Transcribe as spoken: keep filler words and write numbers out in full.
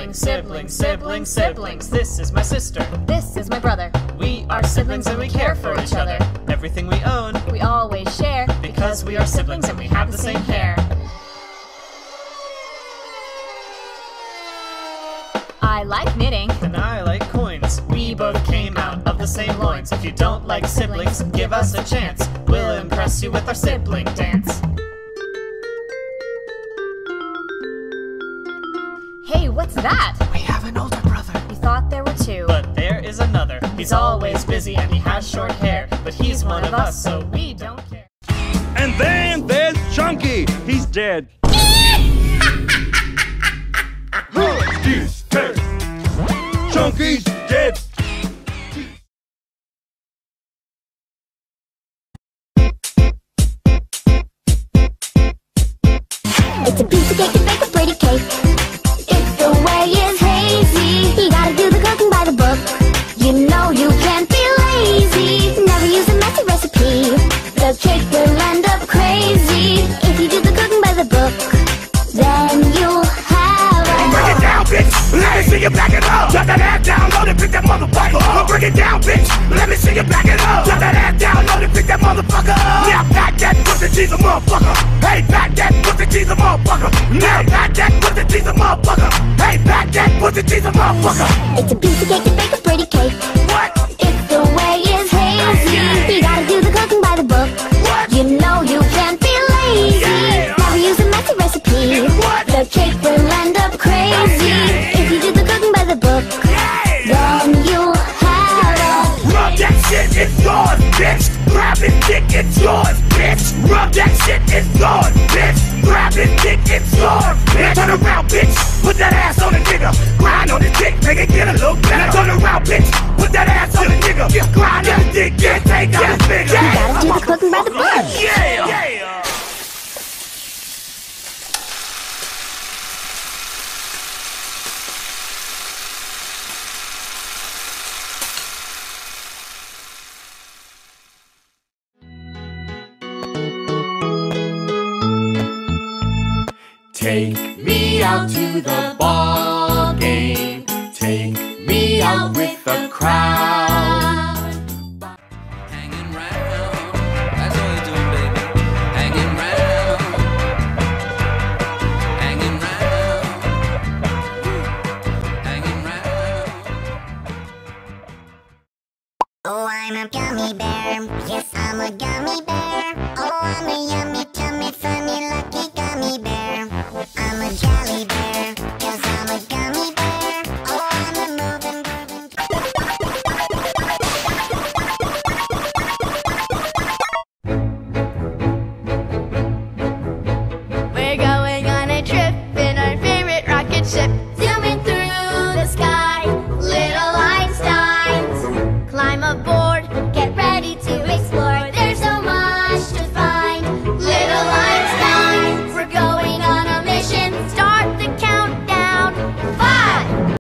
siblings, siblings, siblings, siblings. This is my sister. This is my brother. We are siblings and we care for each other. Everything we own, We always share because we are siblings and we have the same hair. I like knitting. And I like coins. We both came out of the same loins. If you don't like siblings, give us a chance. We'll impress you with our sibling dance. Hey, what's that? We have an older brother. We thought there were two. But there is another. He's always busy and he has short hair. But he's one of us, so we don't care. And then there's Chunky. He's dead. Chunky's dead. It's a piece of cake to bake a pretty cake. If the way is hazy, you gotta do the cooking by the book. You know you can't be lazy. Never use a messy recipe. The cake will end up crazy. If you do the cooking by the book, then you'll have a Break it down, bitch. Let me see you back it up. Drop that ass down, load it, pick that motherfucker up. Break it down, bitch. Let me see you back it up. Drop that ass down, load it, pick that motherfucker up. Now back that pussy, she's a motherfucker. Hey, back that pussy, she's a motherfucker. Now back that pussy, she's a motherfucker. Hey, back that pussy, she's a motherfucker. It's a piece of cake to bake a pretty cake. What? If the way is hazy, you gotta do the cooking by the book. What? You know you can't be lazy. Yeah. Never use a messy recipe. What? The cake will end up crazy. Yeah. If you do the cooking by the book, Yeah. then you'll have a Rub that shit, it's yours, bitch. Grab it, dick, it's yours, bitch. Rub that shit, it's yours, bitch. Grab it, dick, it's yours, bitch. Turn around, bitch. Put that ass on the nigga. Grind on the dick, make it get a little better. Turn around, bitch. Put that ass on the nigga. Grind on the dick, get take out his finger. You gotta do the cooking by the book. Yeah, yeah. Take me out to the ball game. Take me out with the crowd. Hanging round, that's all you're doing, baby. Hanging round, hanging round, hanging round. Oh, I'm a gummy bear. Yes, I'm a gummy bear. Oh, I'm a